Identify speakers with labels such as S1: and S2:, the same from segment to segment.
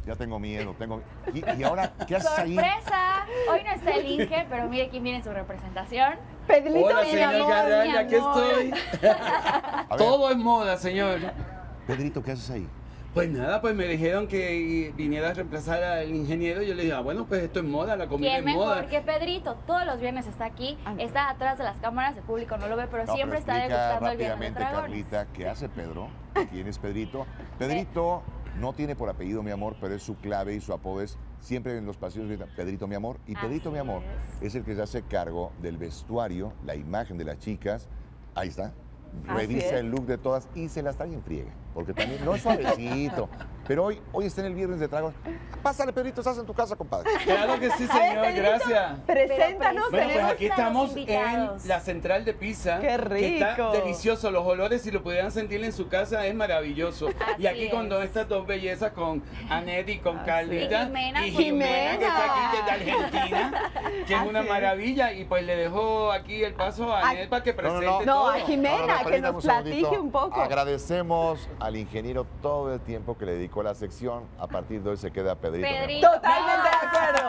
S1: Ya tengo miedo, ¿Y ahora qué haces ahí?
S2: ¡Sorpresa! Hoy no está el Inge, pero mire quién viene en su representación.
S3: Pedrito,
S4: Hola,
S3: mi
S4: señor
S3: amor,
S4: Garral,
S2: mi
S4: aquí
S2: amor.
S4: estoy.
S1: A ver,
S4: Todo es moda, señor.
S1: Pedrito, ¿qué haces ahí?
S4: Pues nada, pues me dijeron que viniera a reemplazar al ingeniero. Yo le dije, bueno, pues esto es moda, la comida
S2: ¿Quién
S4: es moda.
S2: mejor que Pedrito? Todos los viernes está aquí, está atrás de las cámaras, el público no lo ve, pero
S1: No,
S2: siempre está
S1: explica
S2: degustando el viernes de
S1: rápidamente,
S2: dragones.
S1: Carlita, ¿qué hace Pedro? ¿Quién es Pedrito? Pedrito no tiene por apellido mi amor, pero es su clave y su apodo es siempre en los pasillos grita Pedrito mi amor. Y Pedrito
S2: Así
S1: mi amor
S2: es.
S1: el que se hace cargo del vestuario, la imagen de las chicas. Ahí está.
S3: Así
S1: Revisa
S3: es.
S1: el look de todas y se las trae en friega. Porque también no es suavecito. Pero hoy está en el viernes de tragos. Pásale, Pedrito, estás en tu casa, compadre.
S4: Claro que sí,
S3: A ver,
S4: señor,
S3: Pedrito,
S4: gracias.
S3: Preséntanos,
S4: Bueno, pues
S3: tenemos
S4: aquí
S2: a los
S4: estamos en
S2: invitados.
S4: la central de pizza.
S3: ¡Qué
S4: Que está
S3: rico!
S4: delicioso. Los olores, si lo pudieran sentir en su casa, es maravilloso. Y aquí
S2: Así
S4: con
S2: es.
S4: todas estas dos bellezas, con Anet y con Carlita.
S2: Y Jimena,
S4: y
S2: pues.
S4: Jimena, que está aquí desde Argentina, que es una
S3: Así es.
S4: maravilla. Y pues le dejo aquí el paso a Anet para que presente
S3: No,
S4: todo.
S3: a Jimena, que
S1: permítame
S3: nos
S1: un segundito.
S3: platique un poco.
S1: Agradecemos al ingeniero todo el tiempo que le dedicó a la sección. A partir de hoy se queda Pedrito. mi amor.
S2: Pedrito.
S3: Totalmente de acuerdo.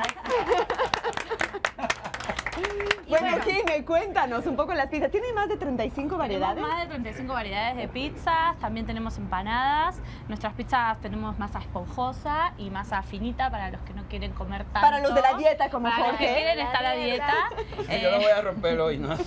S2: Y
S3: Bueno, Jimé, cuéntanos un poco las pizzas. ¿Tiene más de 35 variedades?
S5: Tenemos más de 35 variedades de pizzas, también tenemos empanadas. Nuestras pizzas tenemos masa esponjosa y masa finita para los que no quieren comer tanto.
S3: Para los de la dieta, como
S5: para los que
S3: Jorge.
S5: quieren estar a dieta.
S4: Yo lo voy a romper hoy, ¿no?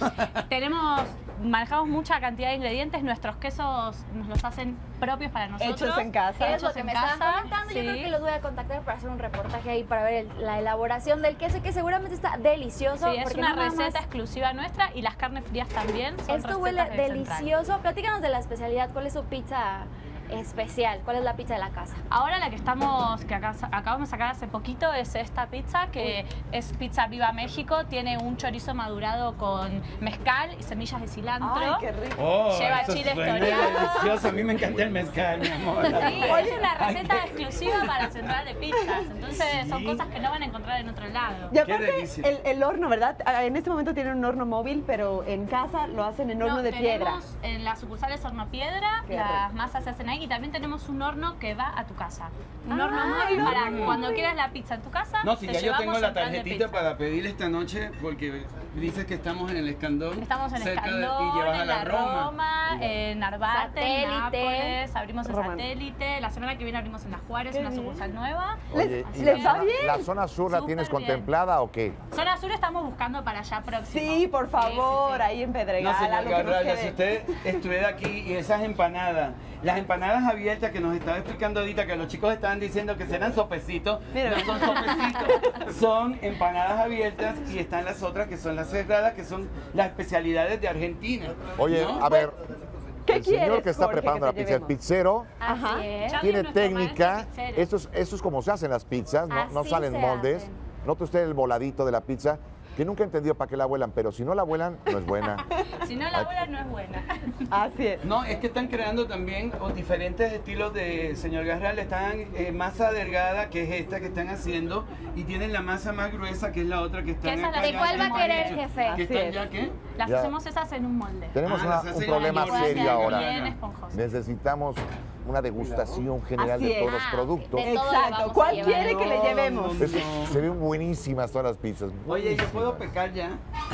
S5: Manejamos mucha cantidad de ingredientes. Nuestros quesos nos los hacen propios para nosotros.
S3: Hechos en casa.
S2: ¿Qué es lo
S5: Hechos
S2: que
S5: en
S2: me estaban
S5: casa,
S2: comentando? Yo
S5: sí.
S2: creo que los voy a contactar para hacer un reportaje ahí para ver la elaboración del queso, que seguramente está delicioso.
S5: Sí, es
S2: porque
S5: una
S2: no nada
S5: receta
S2: más-
S5: exclusiva nuestra y las carnes frías también son
S2: Esto huele
S5: recetas de Central.
S2: delicioso. Platícanos de la especialidad. ¿Cuál es su pizza especial? ¿Cuál es la pizza de la casa?
S5: Ahora la que acabamos de sacar hace poquito es esta pizza, que es pizza Viva México. Tiene un chorizo madurado con mezcal y semillas de cilantro.
S3: Ay, qué rico.
S5: Lleva
S4: eso
S5: chiles
S4: suena
S5: toreados.
S4: delicioso. A mí me encanta el mezcal, mi amor.
S5: Sí, es una receta exclusiva para Central de Pizzas. Entonces son cosas que no van a encontrar en otro lado.
S3: Y
S4: Qué
S3: aparte,
S4: delicia.
S3: el horno, ¿verdad? En este momento tienen un horno móvil, pero en casa lo hacen en horno
S5: No,
S3: de piedra.
S5: tenemos en las sucursales horno piedra,
S3: Qué
S5: las
S3: rico.
S5: masas se hacen ahí y también tenemos un horno que va a tu casa. Un horno
S3: Ay,
S5: móvil para
S4: no.
S5: cuando quieras la pizza en tu casa.
S4: No, si
S5: te
S4: ya yo
S5: llevamos
S4: tengo la
S5: Central de
S4: tarjetita
S5: Pizza.
S4: para pedir esta noche, porque dices que estamos en el Escandón.
S5: Estamos en
S4: cerca de-
S5: Escandón,
S4: y llevas a
S5: en
S4: la
S5: la
S4: Roma.
S5: Roma, en Narvarte, en
S2: Satélite.
S5: Nápoles, abrimos en
S3: Roma.
S5: Satélite. La semana que viene abrimos en Las Juárez,
S3: Qué
S5: una
S3: bien.
S5: sucursal nueva.
S1: Oye,
S3: ¿Les-
S1: ¿y
S3: les
S1: la
S3: va
S1: zona-
S3: bien?
S1: ¿La zona sur la
S5: Súper
S1: tienes
S5: bien.
S1: contemplada o qué?
S5: Zona Sur estamos buscando para allá próximo.
S3: Sí, por favor,
S5: sí.
S3: ahí en Pedregal,
S4: No,
S3: a
S4: señor
S3: lo que nos
S4: Garralda,
S3: quede.
S4: si usted estuviera aquí y esas empanadas, las empanadas abiertas que nos estaba explicando ahorita, que los chicos estaban diciendo que serán sopecitos,
S3: Mira.
S4: no son sopecitos, son empanadas abiertas y están las otras que son las cerradas, que son las especialidades de Argentina.
S1: Oye,
S4: ¿no?
S1: a ver,
S3: ¿Qué
S1: el señor
S3: quieres,
S1: que está
S3: Jorge,
S1: preparando
S3: que
S1: la
S3: te
S1: pizza, el
S3: llevemos?
S1: pizzero,
S3: Ajá.
S2: Así es.
S5: Ya
S1: tiene
S5: viene nuestro
S1: técnica.
S5: maestro pizzero.
S1: Esto es como se hacen las pizzas, no
S2: Así
S1: salen
S2: se
S1: moldes.
S2: hacen.
S1: Nota usted el voladito de la pizza, que nunca he entendido para qué la vuelan, pero si no la vuelan, no es buena.
S5: Si no, la bola no es buena.
S3: Así es.
S4: No, es que están creando también diferentes estilos de señor Garral. Están masa delgada, que es esta que están haciendo, y tienen la masa más gruesa, que es la otra que están
S5: Que esa
S4: acá
S5: la-
S2: ¿De
S4: ya
S2: cuál va a
S4: hemos
S2: querer,
S4: hecho.
S2: jefe?
S4: ¿Que
S3: Así
S4: están
S3: es.
S4: ya qué?
S5: Las
S1: Ya.
S5: hacemos esas en un molde.
S1: Tenemos
S4: las
S1: un
S4: hacen
S1: problema
S4: igual,
S1: serio
S4: bien
S1: ahora.
S5: Bien esponjoso.
S1: Necesitamos una degustación general
S3: Así
S1: de
S3: es.
S1: todos los productos.
S2: de todo lo
S3: Exacto.
S2: vamos a
S3: ¿Cuál
S2: llevar.
S3: quiere que le llevemos?
S4: No,
S1: Se ven buenísimas todas las pizzas.
S4: Oye, ¿yo puedo pecar ya?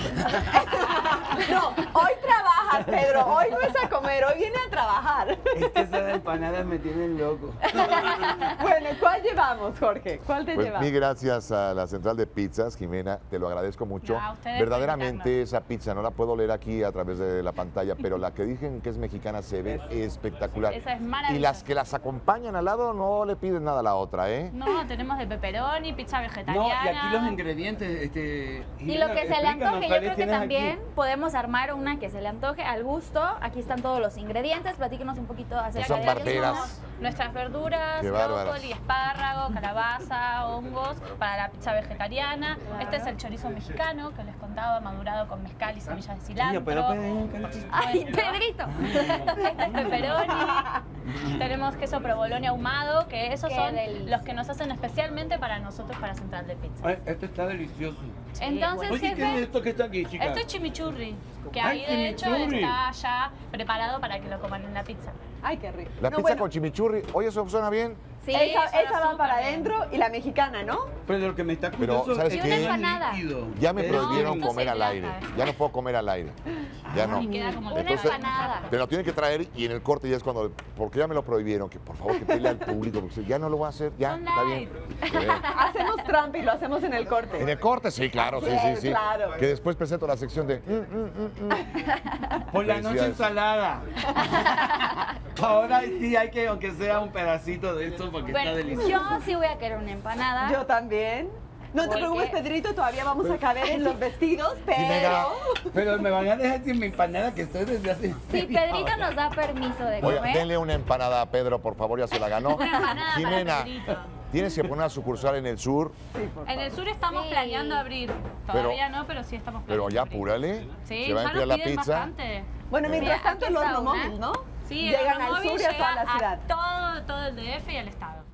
S3: No, hoy trabajas, Pedro. Hoy no es a comer, hoy viene a trabajar.
S4: Es que esas empanadas me tienen loco.
S3: Bueno, ¿cuál llevamos, Jorge? ¿Cuál te
S1: Pues
S3: llevamos?
S1: mil gracias a la central de pizzas, Jimena, te lo agradezco mucho.
S5: No, a ustedes
S1: Verdaderamente
S5: por invitarnos.
S1: esa pizza no la puedo leer aquí a través de la pantalla, pero la que dicen que es mexicana se ve espectacular.
S5: Esa es
S1: Y
S5: maravillosa.
S1: las que las acompañan al lado no le piden nada a la otra, ¿eh?
S5: No, tenemos de pepperoni, pizza
S4: No,
S5: vegetariana.
S4: y aquí los ingredientes,
S2: Y lo que se le
S4: explícanos,
S2: antoje, yo
S4: ¿cuáles
S2: creo que
S4: tienes
S2: también
S4: aquí?
S2: podemos armar una que se le antoje al gusto. Aquí están todos los ingredientes, platíquenos un poquito acerca
S1: Son
S2: de
S1: barberas.
S2: ellos.
S5: Nuestras verduras,
S1: Qué bárbaras.
S5: brócoli, espárrago, calabaza, hongos para la pizza vegetariana. Este es el chorizo mexicano que les contaba, madurado con mezcal y semillas de cilantro.
S4: Oye, pero pedir un cantito.
S2: ¡Ay, Pedrito!
S5: Este es pepperoni. Tenemos queso provolone ahumado, que esos
S2: Qué
S5: son
S2: delicia.
S5: los que nos hacen especialmente para nosotros, para Central de Pizza.
S4: Ay, esto está delicioso.
S2: Entonces,
S4: Oye, ¿qué es
S2: jefe,
S4: esto que está aquí, chica?
S5: Esto es chimichurri, que
S4: Ay,
S5: ahí de hecho
S4: chimichurri.
S5: está ya preparado para que lo coman en la pizza.
S3: Ay, qué rico.
S1: La
S3: No,
S1: pizza
S3: bueno,
S1: con chimichurri, oye, eso suena bien.
S2: Sí,
S3: esa
S5: suena
S3: va
S5: súper
S3: para
S5: bien.
S3: adentro y la mexicana, ¿no?
S4: Pero lo que me está
S1: Pero,
S4: curioso
S1: ¿sabes
S4: es
S1: qué?
S4: que
S1: Y una
S4: es
S2: empanada.
S4: líquido.
S1: Ya me
S4: Es
S1: prohibieron
S5: esto
S1: comer
S5: se
S1: al aire.
S5: hidrata.
S1: Ya no puedo comer al aire. Ya no.
S5: Y queda como
S2: Una
S1: Entonces,
S2: empanada.
S1: pero lo tienen que traer y en el corte ya es cuando, porque ya me lo prohibieron, que por favor que pele al público, porque ya no lo voy a hacer, ya
S5: Son
S1: está bien.
S3: Hacemos trampa y lo hacemos en el corte.
S1: En el corte, sí, claro, sí, sí, sí.
S3: Claro.
S1: Que después presento la sección de...
S4: Por la noche
S1: Felicidades.
S4: ensalada. Ahora sí hay que, aunque sea un pedacito de esto, porque está
S2: Bueno,
S4: delicioso.
S2: yo sí voy a querer una empanada.
S3: Yo también. No te
S2: ¿Por
S3: preocupes,
S2: qué?
S3: Pedrito, todavía vamos a caber en los vestidos, pero...
S4: Pero me van a dejar sin mi empanada que estoy desde hace.
S2: Si
S4: media
S2: Pedrito
S4: hora.
S2: nos da permiso de
S1: Oye,
S2: comer.
S1: denle una empanada a Pedro, por favor, ya se la ganó.
S5: Una empanada para
S1: Jimena,
S5: Pedrito.
S1: tienes que poner una sucursal en el sur,
S3: Sí, por
S5: En el sur estamos
S2: Sí.
S5: planeando abrir. Todavía no, pero sí estamos
S1: pero
S5: planeando
S1: ya
S5: abrir.
S1: apúrale.
S5: Sí,
S1: Se va a
S5: ya
S1: enfriar
S5: nos
S1: la
S5: piden
S1: pizza.
S5: bastante.
S3: Bueno, mientras tanto el
S2: aquí está
S3: horno
S2: una.
S3: móvil, ¿no?
S5: Sí,
S3: Llegan
S5: el
S3: al
S5: móvil
S3: sur y a toda
S5: llega
S3: la ciudad.
S5: a todo el DF y al estado.